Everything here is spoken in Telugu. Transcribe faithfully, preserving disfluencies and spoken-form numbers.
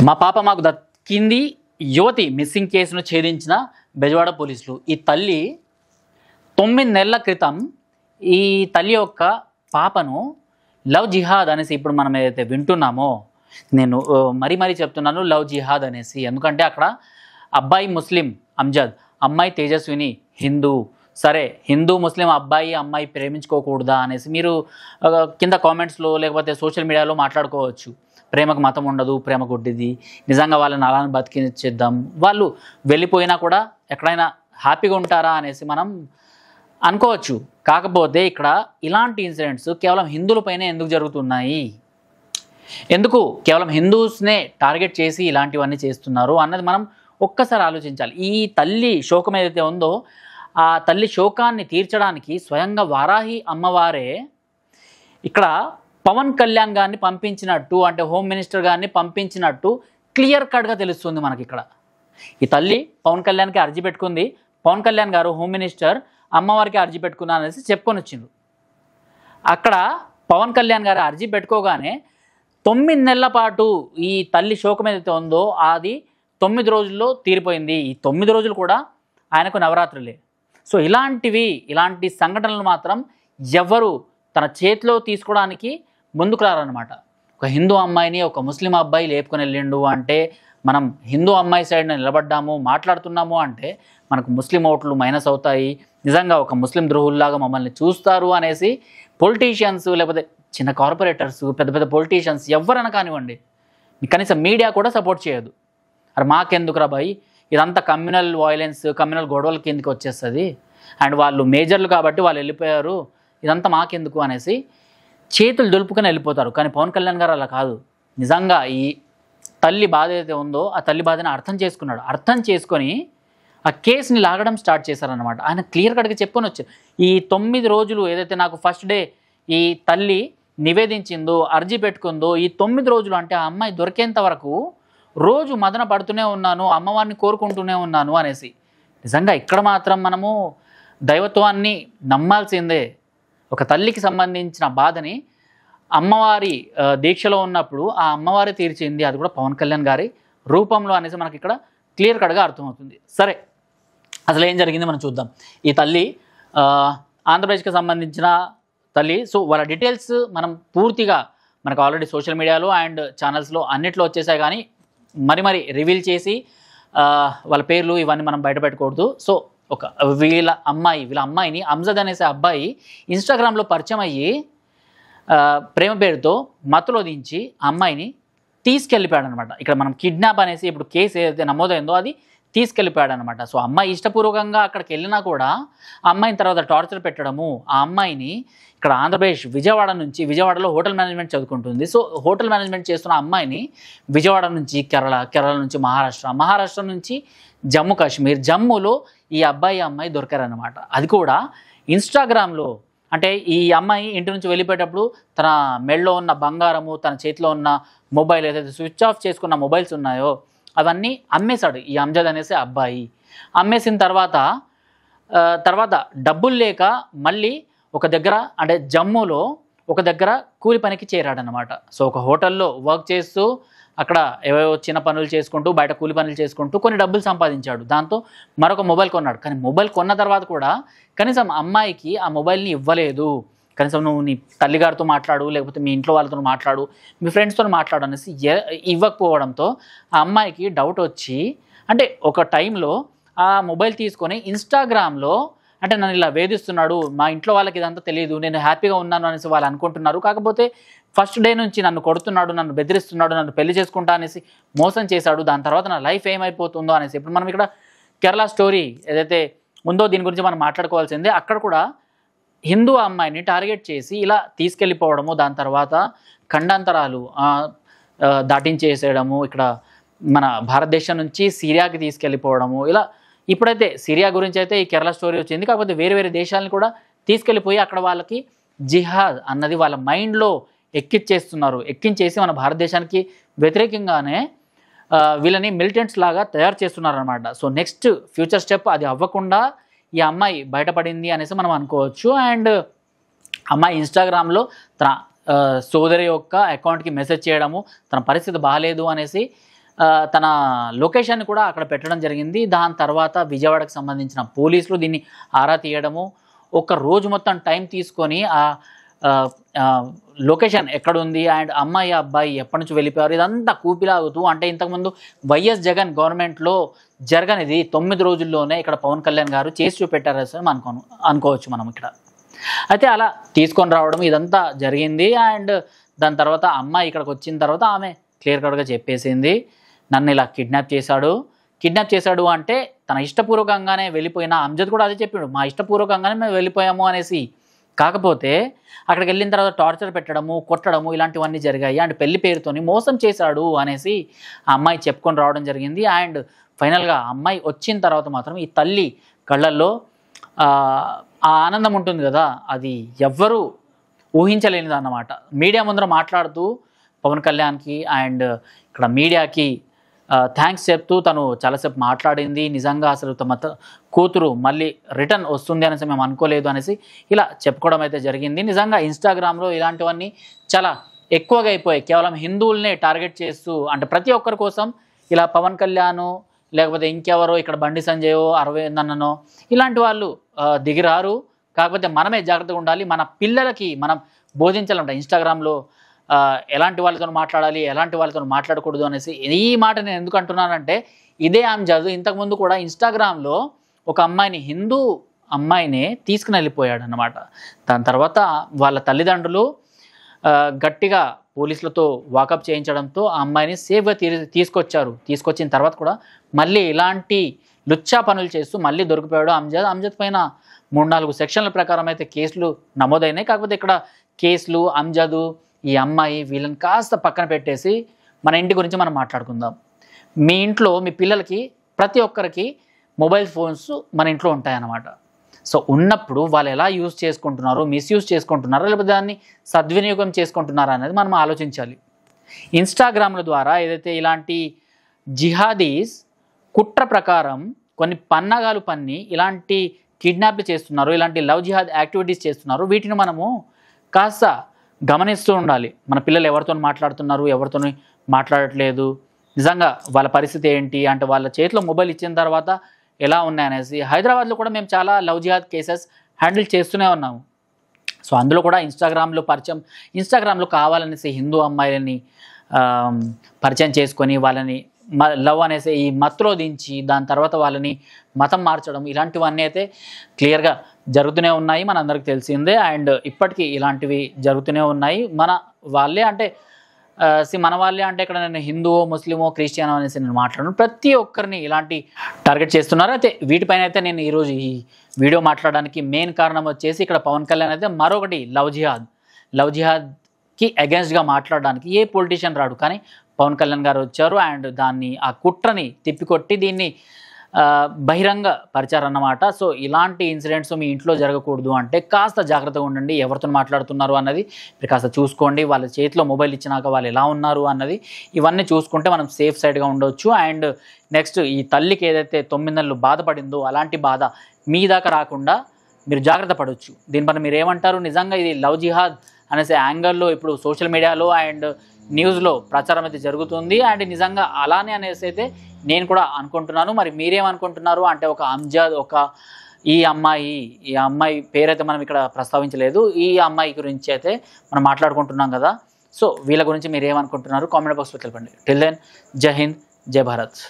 మా పాప మాకు దక్కింది యువతి మిస్సింగ్ కేసును ఛేదించిన బెజవాడ పోలీసులు. ఈ తల్లి తొమ్మిది నెలల క్రితం ఈ తల్లి యొక్క పాపను లవ్ జిహాద్ అనేసి ఇప్పుడు మనం ఏదైతే వింటున్నామో, నేను మరీ మరీ చెప్తున్నాను లవ్ జిహాద్ అనేసి. ఎందుకంటే అక్కడ అబ్బాయి ముస్లిం అమ్జద్, అమ్మాయి తేజస్విని హిందూ. సరే, హిందూ ముస్లిం అబ్బాయి అమ్మాయి ప్రేమించుకోకూడదా అనేసి మీరు కింద కామెంట్స్లో లేకపోతే సోషల్ మీడియాలో మాట్లాడుకోవచ్చు. ప్రేమకు మతం ఉండదు, ప్రేమ గుడ్డిది, నిజంగా వాళ్ళని అలానే బతికించేద్దాం, వాళ్ళు వెళ్ళిపోయినా కూడా ఎక్కడైనా హ్యాపీగా ఉంటారా అనేసి మనం అనుకోవచ్చు. కాకపోతే ఇక్కడ ఇలాంటి ఇన్సిడెంట్స్ కేవలం హిందువులపైనే ఎందుకు జరుగుతున్నాయి, ఎందుకు కేవలం హిందూస్నే టార్గెట్ చేసి ఇలాంటివన్నీ చేస్తున్నారు అన్నది మనం ఒక్కసారి ఆలోచించాలి. ఈ తల్లి శోకం ఏదైతే ఉందో ఆ తల్లి శోకాన్ని తీర్చడానికి స్వయంగా వారాహి అమ్మవారే ఇక్కడ పవన్ కళ్యాణ్ గారిని పంపించినట్టు, అంటే హోమ్ మినిస్టర్ గారిని పంపించినట్టు క్లియర్ కట్గా తెలుస్తుంది మనకి. ఇక్కడ ఈ తల్లి పవన్ కళ్యాణ్కి అర్జీ పెట్టుకుంది, పవన్ కళ్యాణ్ గారు హోమ్ మినిస్టర్ అమ్మవారికి అర్జీ పెట్టుకున్నా అనేసి చెప్పుకొని వచ్చిండ్రు. అక్కడ పవన్ కళ్యాణ్ గారు అర్జీ పెట్టుకోగానే తొమ్మిది నెలల పాటు ఈ తల్లి శోకం ఏదైతే ఉందో అది తొమ్మిది రోజుల్లో తీరిపోయింది. ఈ తొమ్మిది రోజులు కూడా ఆయనకు నవరాత్రులే. సో ఇలాంటివి ఇలాంటి సంఘటనలు మాత్రం ఎవరు తన చేతిలో తీసుకోవడానికి ముందుకు రారనమాట. ఒక హిందూ అమ్మాయిని ఒక ముస్లిం అబ్బాయి లేపుకొని వెళ్ళిండు అంటే, మనం హిందూ అమ్మాయి సైడ్ నిలబడ్డాము మాట్లాడుతున్నాము అంటే మనకు ముస్లిం ఓట్లు మైనస్ అవుతాయి, నిజంగా ఒక ముస్లిం ద్రోహుల్లాగా మమ్మల్ని చూస్తారు అనేసి పొలిటీషియన్స్ లేకపోతే చిన్న కార్పొరేటర్స్, పెద్ద పెద్ద పొలిటీషియన్స్ ఎవరైనా కానివ్వండి, కనీసం మీడియా కూడా సపోర్ట్ చేయదు. అరే మాకెందుకు రా బాయ్, ఇదంతా కమ్యూనల్ వాయిలెన్స్ కమ్యూనల్ గొడవల కిందకి వచ్చేస్తుంది, అండ్ వాళ్ళు మేజర్లు కాబట్టి వాళ్ళు వెళ్ళిపోయారు, ఇదంతా మాకెందుకు అనేసి చేతులు దులుపుకొని వెళ్ళిపోతారు. కానీ పవన్ కళ్యాణ్ గారు అలా కాదు. నిజంగా ఈ తల్లి బాధ ఏదైతే ఉందో ఆ తల్లి బాధని అర్థం చేసుకున్నాడు. అర్థం చేసుకొని ఆ కేసుని లాగడం స్టార్ట్ చేశారనమాట. ఆయన క్లియర్ కట్గా చెప్పుకొని వచ్చారు. ఈ తొమ్మిది రోజులు ఏదైతే నాకు ఫస్ట్ డే ఈ తల్లి నివేదించిందో అర్జీ పెట్టుకుందో, ఈ తొమ్మిది రోజులు అంటే ఆ అమ్మాయి దొరికేంత వరకు రోజు మదన పడుతూనే ఉన్నాను, అమ్మవారిని కోరుకుంటూనే ఉన్నాను అనేసి. నిజంగా ఇక్కడ మాత్రం మనము దైవత్వాన్ని నమ్మాల్సిందే. ఒక తల్లికి సంబంధించిన బాధని అమ్మవారి దీక్షలో ఉన్నప్పుడు ఆ అమ్మవారి తీర్చింది, అది కూడా పవన్ కళ్యాణ్ గారి రూపంలో అనేసి మనకి ఇక్కడ క్లియర్ కట్గా అర్థమవుతుంది. సరే, అసలు ఏం జరిగింది మనం చూద్దాం. ఈ తల్లి ఆంధ్రప్రదేశ్కి సంబంధించిన తల్లి. సో వాళ్ళ డీటెయిల్స్ మనం పూర్తిగా మనకు ఆల్రెడీ సోషల్ మీడియాలో అండ్ ఛానల్స్లో అన్నిట్లో వచ్చేసాయి, కానీ మరి మరి రివీల్ చేసి వాళ్ళ పేర్లు ఇవన్నీ మనం బయట పెట్టకూడదు. సో ఒక వీళ్ళ అమ్మాయి వీళ్ళ అమ్మాయిని అమ్జద్ అనేసే అబ్బాయి ఇన్స్టాగ్రామ్లో పరిచయం అయ్యి ప్రేమ పేరుతో మత్తులో దించి ఆ అమ్మాయిని తీసుకెళ్ళిపోయాడు అనమాట. ఇక్కడ మనం కిడ్నాప్ అనేసి ఇప్పుడు కేసు ఏదైతే నమోదైందో అది తీసుకెళ్ళిపోయాడు అనమాట. సో అమ్మాయి ఇష్టపూర్వకంగా అక్కడికి వెళ్ళినా కూడా ఆ అమ్మాయిని తర్వాత టార్చర్ పెట్టడము, ఆ అమ్మాయిని ఇక్కడ ఆంధ్రప్రదేశ్ విజయవాడ నుంచి, విజయవాడలో హోటల్ మేనేజ్మెంట్ చదువుకుంటుంది. సో హోటల్ మేనేజ్మెంట్ చేస్తున్న అమ్మాయిని విజయవాడ నుంచి కేరళ, కేరళ నుంచి మహారాష్ట్ర, మహారాష్ట్ర నుంచి జమ్మూ కాశ్మీర్, జమ్మూలో ఈ అబ్బాయి అమ్మాయి దొరికారనమాట. అది కూడా ఇన్స్టాగ్రామ్లో. అంటే ఈ అమ్మాయి ఇంటి నుంచి వెళ్ళిపోయేటప్పుడు తన మెడలో ఉన్న బంగారము, తన చేతిలో ఉన్న మొబైల్ ఏదైతే స్విచ్ ఆఫ్ చేసుకున్న మొబైల్స్ ఉన్నాయో అవన్నీ అమ్మేశాడు ఈ అమ్జద్ అనేసి అబ్బాయి. అమ్మేసిన తర్వాత తర్వాత డబ్బులు లేక మళ్ళీ ఒక దగ్గర అంటే జమ్మూలో ఒక దగ్గర కూలి పనికి చేరాడనమాట. సో ఒక హోటల్లో వర్క్ చేస్తూ అక్కడ ఏవేవో చిన్న పనులు చేసుకుంటూ బయట కూలి పనులు చేసుకుంటూ కొన్ని డబ్బులు సంపాదించాడు. దాంతో మరొక మొబైల్ కొన్నాడు. కానీ మొబైల్ కొన్న తర్వాత కూడా కనీసం అమ్మాయికి ఆ మొబైల్ని ఇవ్వలేదు. కనీసం నువ్వు నీ తల్లిగారితో మాట్లాడు, లేకపోతే మీ ఇంట్లో వాళ్ళతో మాట్లాడు, మీ ఫ్రెండ్స్తో మాట్లాడు అనేసి ఇవ్వకపోవడంతో ఆ అమ్మాయికి డౌట్ వచ్చి, అంటే ఒక టైంలో ఆ మొబైల్ తీసుకొని ఇన్స్టాగ్రామ్లో అంటే నన్ను ఇలా వేధిస్తున్నాడు, మా ఇంట్లో వాళ్ళకి ఇదంతా తెలియదు, నేను హ్యాపీగా ఉన్నాను అనేసి వాళ్ళు అనుకుంటున్నారు, కాకపోతే ఫస్ట్ డే నుంచి నన్ను కొడుతున్నాడు, నన్ను బెదిరిస్తున్నాడు, నన్ను పెళ్లి చేసుకుంటా అనేసి మోసం చేశాడు, దాని తర్వాత నా లైఫ్ ఏమైపోతుందో అనేసి. ఇప్పుడు మనం ఇక్కడ కేరళ స్టోరీ ఏదైతే ఉందో దీని గురించి మనం మాట్లాడుకోవాల్సిందే. అక్కడ కూడా హిందూ అమ్మాయిని టార్గెట్ చేసి ఇలా తీసుకెళ్ళిపోవడము, దాని తర్వాత ఖండాంతరాలు దాటించేసేయడము, ఇక్కడ మన భారతదేశం నుంచి సిరియాకి తీసుకెళ్ళిపోవడము, ఇలా ఇప్పుడైతే సిరియా గురించి అయితే ఈ కేరళ స్టోరీ వచ్చింది. కాకపోతే వేరే వేరే దేశాలను కూడా తీసుకెళ్ళిపోయి అక్కడ వాళ్ళకి జిహాద్ అన్నది వాళ్ళ మైండ్లో ఎక్కించేస్తున్నారు. ఎక్కించేసి మన భారతదేశానికి వ్యతిరేకంగానే వీళ్ళని మిలిటెంట్స్ లాగా తయారు చేస్తున్నారు అనమాట. సో నెక్స్ట్ ఫ్యూచర్ స్టెప్ అది అవ్వకుండా ఈ అమ్మాయి బయటపడింది అనేసి మనం అనుకోవచ్చు. అండ్ అమ్మాయి ఇన్స్టాగ్రామ్లో తన సోదరి యొక్క అకౌంట్కి మెసేజ్ చేయడము, తన పరిస్థితి బాగాలేదు అనేసి తన లొకేషన్ కూడా అక్కడ పెట్టడం జరిగింది. దాని తర్వాత విజయవాడకు సంబంధించిన పోలీసులు దీన్ని ఆరా తీయడము, ఒక రోజు మొత్తం టైం తీసుకొని ఆ లొకేషన్ ఎక్కడుంది అండ్ అమ్మాయి అబ్బాయి ఎప్పటి నుంచి వెళ్ళిపోయారు ఇదంతా కూపిలాగుతూ, అంటే ఇంతకుముందు వైఎస్ జగన్ గవర్నమెంట్లో జరగనిది తొమ్మిది రోజుల్లోనే ఇక్కడ పవన్ కళ్యాణ్ గారు చేసి చూపెట్టారు అని అనుకో అనుకోవచ్చు మనం ఇక్కడ. అయితే అలా తీసుకొని రావడం ఇదంతా జరిగింది. అండ్ దాని తర్వాత అమ్మాయి ఇక్కడికి వచ్చిన తర్వాత ఆమె క్లియర్ కట్గా చెప్పేసింది, నన్ను ఇలా కిడ్నాప్ చేశాడు. కిడ్నాప్ చేశాడు అంటే తన ఇష్టపూర్వకంగానే వెళ్ళిపోయిన అంజద్ కూడా అదే చెప్పాడు, మా ఇష్టపూర్వకంగానే మేము వెళ్ళిపోయాము అనేసి. కాకపోతే అక్కడికి వెళ్ళిన తర్వాత టార్చర్ పెట్టడము, కొట్టడము ఇలాంటివన్నీ జరిగాయి అండ్ పెళ్లి పేరుతోని మోసం చేశాడు అనేసి ఆ అమ్మాయి చెప్పుకొని రావడం జరిగింది. అండ్ ఫైనల్గా అమ్మాయి వచ్చిన తర్వాత మాత్రం ఈ తల్లి కళ్ళల్లో ఆ ఆనందం ఉంటుంది కదా, అది ఎవ్వరూ ఊహించలేనిది అన్నమాట. మీడియా ముందర మాట్లాడుతూ పవన్ కళ్యాణ్కి అండ్ ఇక్కడ మీడియాకి థ్యాంక్స్ చెప్తూ తను చాలాసేపు మాట్లాడింది. నిజంగా అసలు తమ కూతురు మళ్ళీ రిటర్న్ వస్తుంది అనేసి మేము అనుకోలేదు అనేసి ఇలా చెప్పుకోవడం అయితే జరిగింది. నిజంగా ఇన్స్టాగ్రామ్లో ఇలాంటివన్నీ చాలా ఎక్కువగా అయిపోయాయి. కేవలం హిందువులనే టార్గెట్ చేస్తూ, అంటే ప్రతి ఒక్కరి కోసం ఇలా పవన్ కళ్యాణ్ లేకపోతే ఇంకెవరో ఇక్కడ బండి సంజయో అరవింద్ అన్ననో ఇలాంటి వాళ్ళు దిగిరారు. కాకపోతే మనమే జాగ్రత్తగా ఉండాలి. మన పిల్లలకి మనం బోధించాలంట ఇన్స్టాగ్రామ్లో ఎలాంటి వాళ్ళతో మాట్లాడాలి, ఎలాంటి వాళ్ళతో మాట్లాడకూడదు అనేసి. ఈ మాట నేను ఎందుకు అంటున్నానంటే, ఇదే అంజద్ ఇంతకుముందు కూడా ఇన్స్టాగ్రామ్లో ఒక అమ్మాయిని, హిందూ అమ్మాయిని తీసుకుని వెళ్ళిపోయాడు అన్నమాట. దాని తర్వాత వాళ్ళ తల్లిదండ్రులు గట్టిగా పోలీసులతో వాకప్ చేయించడంతో ఆ అమ్మాయిని సేఫ్గా తీ తీసుకొచ్చారు. తీసుకొచ్చిన తర్వాత కూడా మళ్ళీ ఇలాంటి లుచ్చా పనులు చేస్తూ మళ్ళీ దొరికిపోయాడు అంజద్. అంజద్ పైన మూడు నాలుగు సెక్షన్ల ప్రకారం అయితే కేసులు నమోదైనాయి. కాకపోతే ఇక్కడ కేసులు, అంజద్, ఈ అమ్మాయి వీళ్ళని కాస్త పక్కన పెట్టేసి మన ఇంటి గురించి మనం మాట్లాడుకుందాం. మీ ఇంట్లో మీ పిల్లలకి ప్రతి ఒక్కరికి మొబైల్ ఫోన్స్ మన ఇంట్లో ఉంటాయన్నమాట. సో ఉన్నప్పుడు వాళ్ళు ఎలా యూజ్ చేసుకుంటున్నారు, మిస్యూజ్ చేసుకుంటున్నారో లేకపోతే దాన్ని సద్వినియోగం చేసుకుంటున్నారా అనేది మనం ఆలోచించాలి. ఇన్స్టాగ్రామ్ల ద్వారా ఏదైతే ఇలాంటి జిహాదీస్ కుట్ర ప్రకారం కొన్ని పన్నాగాలు పన్ని ఇలాంటి కిడ్నాప్లు చేస్తున్నారు, ఇలాంటి లవ్ జిహాద్ యాక్టివిటీస్ చేస్తున్నారు, వీటిని మనము కాస్త గమనిస్తూ ఉండాలి. మన పిల్లలు ఎవరితో మాట్లాడుతున్నారు, ఎవరితో మాట్లాడట్లేదు, నిజంగా వాళ్ళ పరిస్థితి ఏంటి, అంటే వాళ్ళ చేతిలో మొబైల్ ఇచ్చిన తర్వాత ఎలా ఉన్నాయనేసి. హైదరాబాద్లో కూడా మేము చాలా లవ్ జిహాద్ కేసెస్ హ్యాండిల్ చేస్తూనే ఉన్నాము. సో అందులో కూడా ఇన్స్టాగ్రామ్లో పరిచయం, ఇన్స్టాగ్రామ్లో కావాలనేసి హిందూ అమ్మాయిలని పరిచయం చేసుకొని వాళ్ళని లవ్ అనేసి ఈ మత్తులో దించి దాని తర్వాత వాళ్ళని మతం మార్చడం ఇలాంటివన్నీ అయితే క్లియర్గా జరుగుతూనే ఉన్నాయి, మన అందరికి తెలిసిందే. అండ్ ఇప్పటికీ ఇలాంటివి జరుగుతూనే ఉన్నాయి. మన వాళ్ళే అంటే సి మన వాళ్ళే అంటే ఇక్కడ నేను హిందువో ముస్లిమో క్రిస్టియనో అనేసి నేను మాట్లాడను, ప్రతి ఒక్కరిని ఇలాంటి టార్గెట్ చేస్తున్నారు. అయితే వీటిపైన అయితే నేను ఈరోజు ఈ వీడియో మాట్లాడడానికి మెయిన్ కారణం వచ్చేసి ఇక్కడ పవన్ కళ్యాణ్ అయితే మరొకటి లవ్ జిహాద్ లవ్ జిహాద్కి అగెన్స్ట్గా మాట్లాడడానికి ఏ పొలిటీషియన్ రాడు, కానీ పవన్ కళ్యాణ్ గారు వచ్చారు అండ్ దాన్ని ఆ కుట్రని తిప్పికొట్టి దీన్ని బహిరంగ పరిచారన్నమాట. సో ఇలాంటి ఇన్సిడెంట్స్ మీ ఇంట్లో జరగకూడదు అంటే కాస్త జాగ్రత్తగా ఉండండి. ఎవరితో మాట్లాడుతున్నారు అన్నది మీరు కాస్త చూసుకోండి. వాళ్ళ చేతిలో మొబైల్ ఇచ్చినాక వాళ్ళు ఎలా ఉన్నారు అన్నది ఇవన్నీ చూసుకుంటే మనం సేఫ్ సైడ్గా ఉండవచ్చు. అండ్ నెక్స్ట్ ఈ తల్లికి ఏదైతే తొమ్మిది నెలలు బాధపడిందో అలాంటి బాధ మీ దాకా రాకుండా మీరు జాగ్రత్త పడవచ్చు. దీనిపైన మీరు ఏమంటారు? నిజంగా ఇది లవ్ జిహాద్ అనేసి యాంగర్లో ఇప్పుడు సోషల్ మీడియాలో అండ్ న్యూస్లో ప్రచారం అయితే జరుగుతుంది. అండ్ నిజంగా అలానే అనేసి అయితే నేను కూడా అనుకుంటున్నాను. మరి మీరేమనుకుంటున్నారు అంటే, ఒక అంజద్, ఒక ఈ అమ్మాయి ఈ అమ్మాయి పేరైతే మనం ఇక్కడ ప్రస్తావించలేదు, ఈ అమ్మాయి గురించి అయితే మనం మాట్లాడుకుంటున్నాం కదా. సో వీళ్ళ గురించి మీరు ఏమనుకుంటున్నారు కామెంట్ బాక్స్లో తెలపండి. టిల్ దెన్ జై హింద్, జై భారత్.